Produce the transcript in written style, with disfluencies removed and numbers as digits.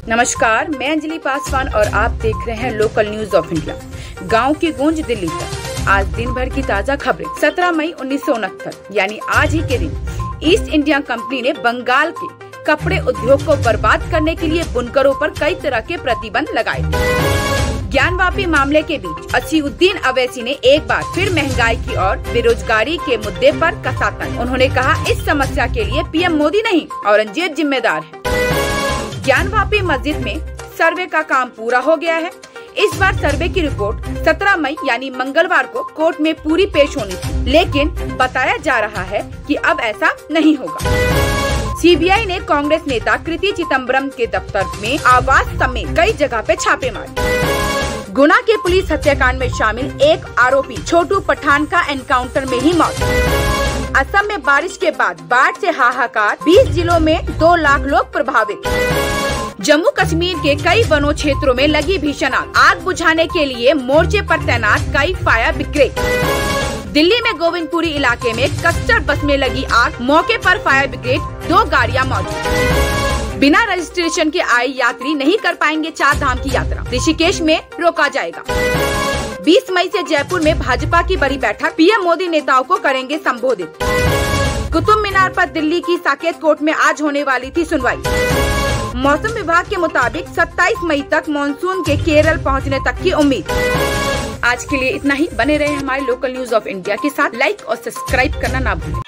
नमस्कार, मैं अंजलि पासवान और आप देख रहे हैं लोकल न्यूज ऑफ इंडिया। गांव की गूंज दिल्ली तक, आज दिन भर की ताज़ा खबरें। 17 मई 1969 यानी आज ही के दिन ईस्ट इंडिया कंपनी ने बंगाल के कपड़े उद्योग को बर्बाद करने के लिए बुनकरों पर कई तरह के प्रतिबंध लगाए। ज्ञानवापी मामले के बीच असीउद्दीन अवैसी ने एक बार फिर महंगाई की और बेरोजगारी के मुद्दे पर कसा तंज। उन्होंने कहा, इस समस्या के लिए पीएम मोदी नहीं, औरंगजेब जिम्मेदार है। ज्ञानवापी मस्जिद में सर्वे का काम पूरा हो गया है। इस बार सर्वे की रिपोर्ट 17 मई यानी मंगलवार को कोर्ट में पूरी पेश होनी थी, लेकिन बताया जा रहा है कि अब ऐसा नहीं होगा। सीबीआई ने कांग्रेस नेता कृति चिदंबरम के दफ्तर में, आवास समेत कई जगह पे छापे मारे। गुना के पुलिस हत्याकांड में शामिल एक आरोपी छोटू पठान का एनकाउंटर में ही मौत। असम में बारिश के बाद बाढ़ से हाहाकार, 20 जिलों में 2 लाख लोग प्रभावित। जम्मू कश्मीर के कई वनों क्षेत्रों में लगी भीषण आग बुझाने के लिए मोर्चे पर तैनात कई फायर ब्रिगेड। दिल्ली में गोविंदपुरी इलाके में कस्टर बस में लगी आग, मौके पर फायर ब्रिगेड 2 गाड़ियां मौजूद। बिना रजिस्ट्रेशन के आए यात्री नहीं कर पाएंगे 4 धाम की यात्रा, ऋषिकेश में रोका जाएगा। 20 मई से जयपुर में भाजपा की बड़ी बैठक, पीएम मोदी नेताओं को करेंगे संबोधित। कुतुब मीनार पर दिल्ली की साकेत कोर्ट में आज होने वाली थी सुनवाई। मौसम विभाग के मुताबिक 27 मई तक मानसून के केरल पहुंचने तक की उम्मीद। आज के लिए इतना ही। बने रहे हमारे लोकल न्यूज ऑफ इंडिया के साथ। लाइक और सब्सक्राइब करना ना भूलें।